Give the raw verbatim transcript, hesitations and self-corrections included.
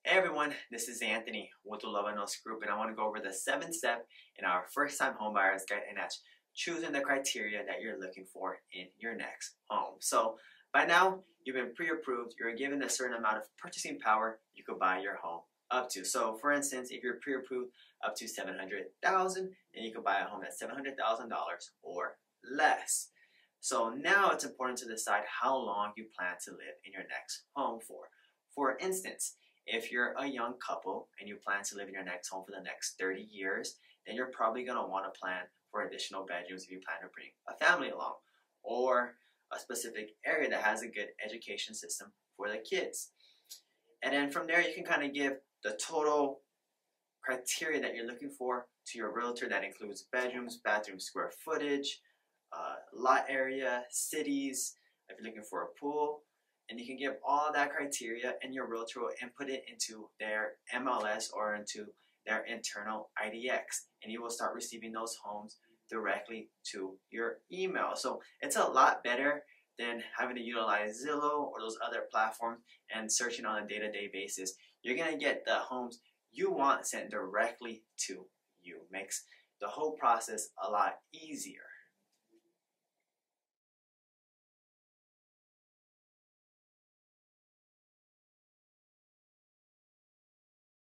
Hey everyone, this is Anthony with the Love and Nos Group, and I want to go over the seventh step in our first time home buyers guide, and that's choosing the criteria that you're looking for in your next home. So by now, you've been pre-approved, you're given a certain amount of purchasing power you could buy your home up to. So for instance, if you're pre-approved up to seven hundred thousand dollars, then you could buy a home at seven hundred thousand dollars or less. So now it's important to decide how long you plan to live in your next home for. For instance, if you're a young couple and you plan to live in your next home for the next thirty years, then you're probably going to want to plan for additional bedrooms if you plan to bring a family along, or a specific area that has a good education system for the kids. And then from there, you can kind of give the total criteria that you're looking for to your realtor. That includes bedrooms, bathroom square footage, uh, lot area, cities, if you're looking for a pool. And you can give all that criteria, and your realtor will input it into their M L S or into their internal I D X, and you will start receiving those homes directly to your email. So it's a lot better than having to utilize Zillow or those other platforms and searching on a day-to-day basis. You're gonna get the homes you want sent directly to you. Makes the whole process a lot easier.